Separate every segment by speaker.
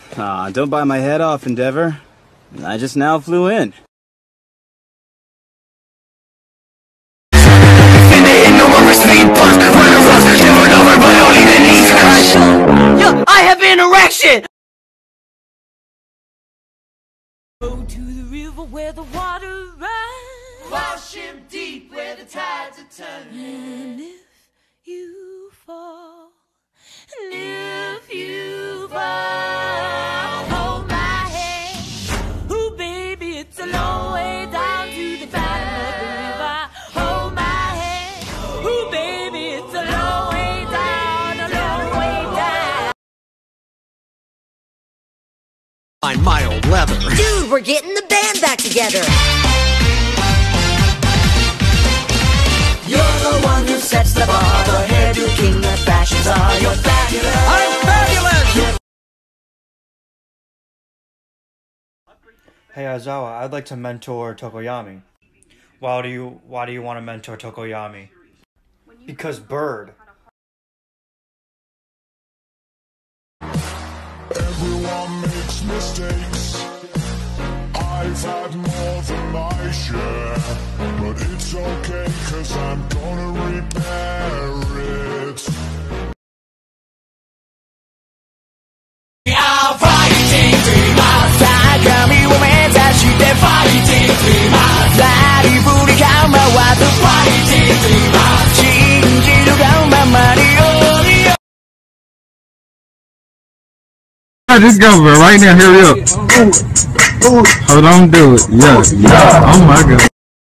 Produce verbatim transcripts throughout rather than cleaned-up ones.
Speaker 1: Aw, don't bite my head off, Endeavor. I just now flew in.
Speaker 2: Yo, I have an erection!
Speaker 3: Go to the river where the water runs.
Speaker 2: Wash him deep where the tides are turning.
Speaker 3: And if you fall, and if you fall, hold my hand. Ooh, baby, it's a long way down to the bottom of the river. Hold my hand. Ooh, baby, it's a long way down, a long way down.
Speaker 2: On my old leather.
Speaker 4: Dude, we're getting the band back together.
Speaker 2: You're the one who sets the bar, the hairdo king, the fashions are. You're fabulous. I'm fabulous.
Speaker 5: Hey Aizawa, I'd like to mentor Tokoyami. Why do you why do you want to mentor Tokoyami? Because bird.
Speaker 6: Everyone makes mistakes. I've had more than my share, but it's okay, cause I'm gonna repair it.
Speaker 2: I'll fighting dreamers. 高みを目指して fighting dreamers. なりふり構わず fighting dreamers. 信じるがままに
Speaker 7: I just go bro, right now, hurry up. Hold on, do it. Yeah, yeah. Oh my god.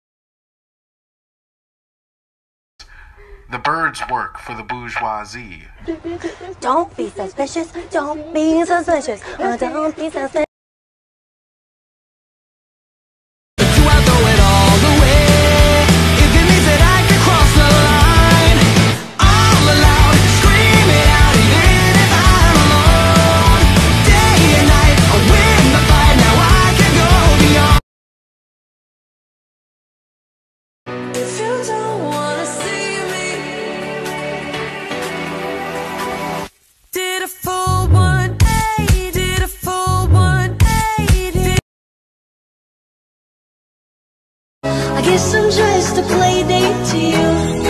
Speaker 8: The birds work for the bourgeoisie.
Speaker 4: Don't be suspicious. Don't be suspicious. Oh, don't be suspicious.
Speaker 3: I guess I'm just a play date to you.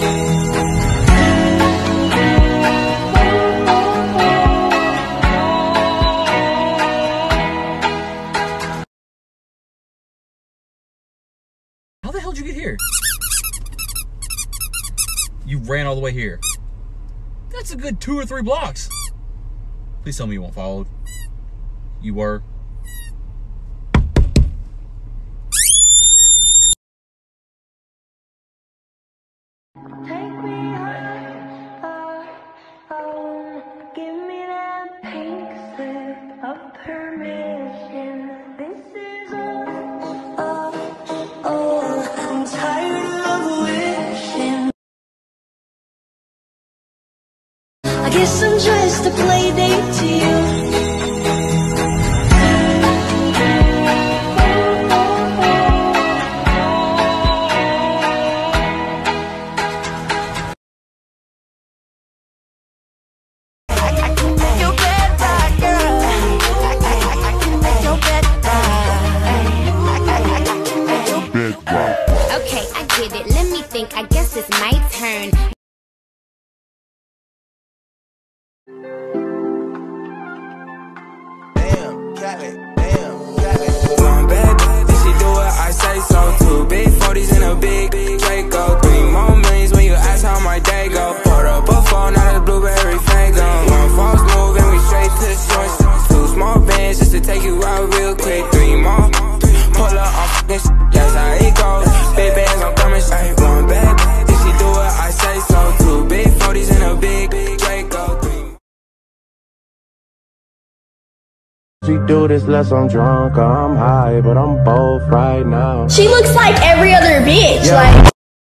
Speaker 9: How the hell did you get here? You ran all the way here. That's a good two or three blocks. Please tell me you weren't followed. You were.
Speaker 3: Take me home, home, give me that pink slip of permission. This is all, all, all. I'm tired of wishing. I guess I'm just a play date to you.
Speaker 10: I guess it's my turn.
Speaker 11: Damn, Cali, damn, Cali. One bad bitch, she do what I say so. Two big forties in a big, big Draco. Three more millions when you ask how my day go. Poured up a phone, now the blueberry fango. One false move and we straight to the joint. Two small bands just to take you out real quick. Three more, pull up on fucking shit, that's how it goes. Big bands, I'm coming straight. One bad bitch, she do what I say so. Two big forties in a big, big Draco.
Speaker 12: She do this less I'm drunk or I'm high, but I'm both right now.
Speaker 13: She looks like every other bitch,
Speaker 12: yeah.
Speaker 13: like.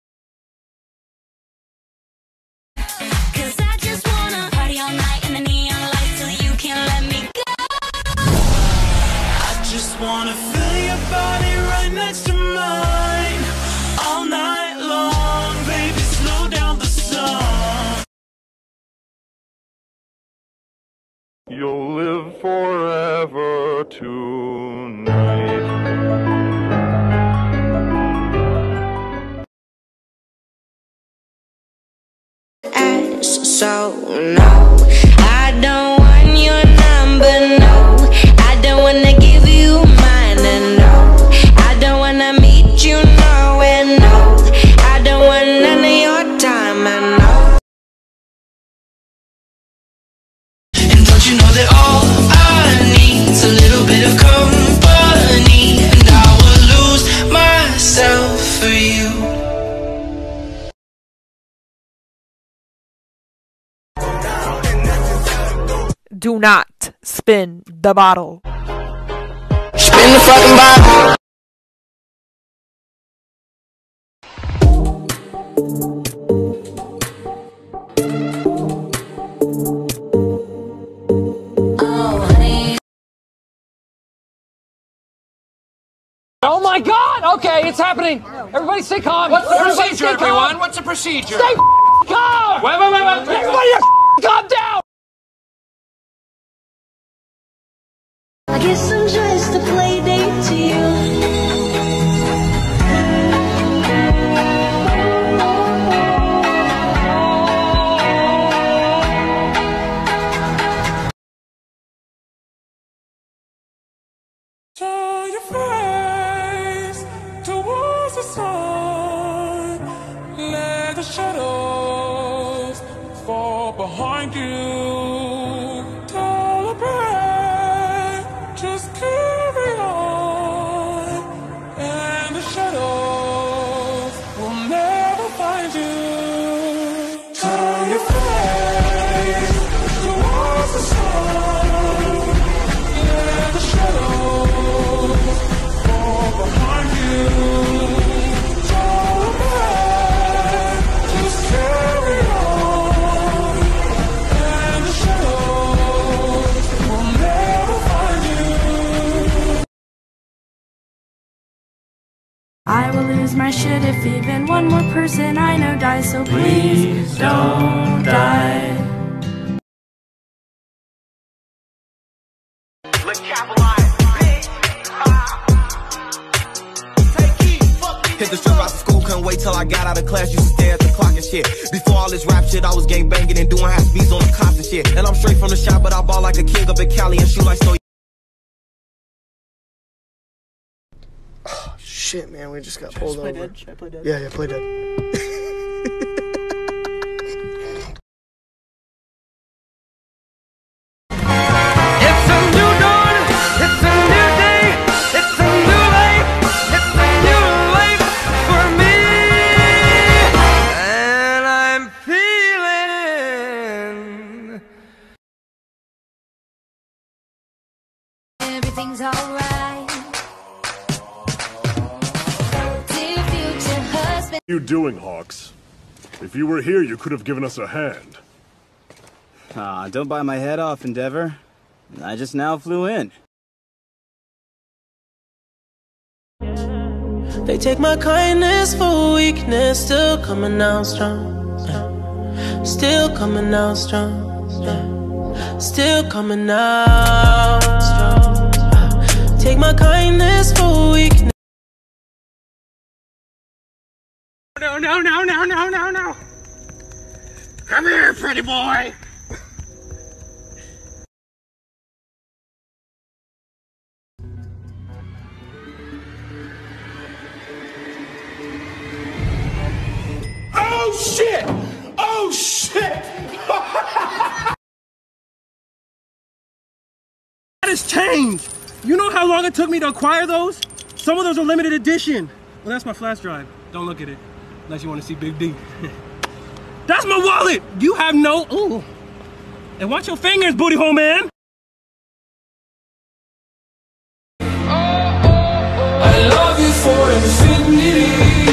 Speaker 3: Cause I just wanna party all night in the neon lights till you can't let me go.
Speaker 2: I just wanna feel your body right next to mine all night long, baby, slow down the song.
Speaker 6: You'll live forever tonight.
Speaker 3: So no, I don't want your number, no. I don't wanna give you mine, and no. I don't wanna meet you nowhere, no. I don't want none of your time, and no. And don't you know that all I need is a little bit of company, and I will lose myself for you.
Speaker 14: Do not spin the bottle.
Speaker 2: Spin the fucking bottle.
Speaker 15: Oh my God! Okay, it's happening. Everybody stay calm.
Speaker 16: What's the
Speaker 15: Everybody
Speaker 16: procedure,
Speaker 15: stay calm.
Speaker 16: everyone? What's the procedure?
Speaker 15: Stay calm.
Speaker 16: Wait, wait, wait, wait. wait.
Speaker 15: Everybody, calm down.
Speaker 3: I guess I'm just a play date to you.
Speaker 6: Turn your face towards the sun. Let the shadows fall behind you. Don't look back, just carry on. And the shadows will never find you. Turn your face towards the sun. Let the shadows fall behind you. Don't look back, just carry on. And the shadows will never find you.
Speaker 17: I will lose my shit if even one more person I know dies, so please don't die.
Speaker 18: Hit the strip out of school, couldn't wait till I got out of class. Used to stare at the clock and shit. Before all this rap shit, I was gang banging and doing half speeds on the cops and shit. And I'm straight from the shop, but I ball like a king up in Cali and shoot like so.
Speaker 19: Oh, shit, man, we just got pulled
Speaker 4: Should I
Speaker 19: over.
Speaker 4: play dead? Should I play dead?
Speaker 19: Yeah, yeah, play dead.
Speaker 2: It's a new dawn, it's a new day, it's a new life, it's a new life for me. And I'm feeling
Speaker 3: Everything's alright. Dear future husband.
Speaker 20: What are you doing, Hawks? If you were here, you could have given us a hand.
Speaker 1: Ah, don't bite my head off, Endeavor. I just now flew in.
Speaker 21: They take my kindness for weakness, still coming out strong. Yeah. Still coming out strong. Yeah. Still coming out strong. Yeah. Take my kindness for weakness.
Speaker 2: No, no, no, no, no, no, no. Come here, pretty boy.
Speaker 6: Oh shit! Oh shit!
Speaker 22: That has changed! You know how long it took me to acquire those? Some of those are limited edition. Well, that's my flash drive. Don't look at it, unless you want to see Big D. That's my wallet! You have no... Ooh. And watch your fingers, booty hole man!
Speaker 2: I love you for infinity.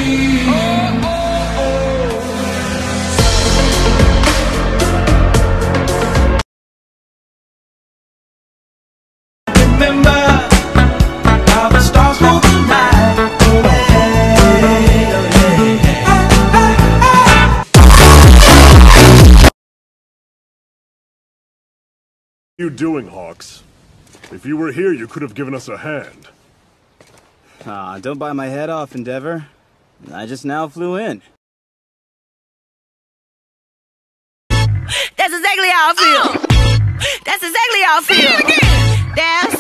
Speaker 20: What are you doing, Hawks? If you were here, you could have given us a hand.
Speaker 1: Ah, don't bite my head off, Endeavor. I just now flew in.
Speaker 3: That's exactly how I feel. That's exactly how I feel. That's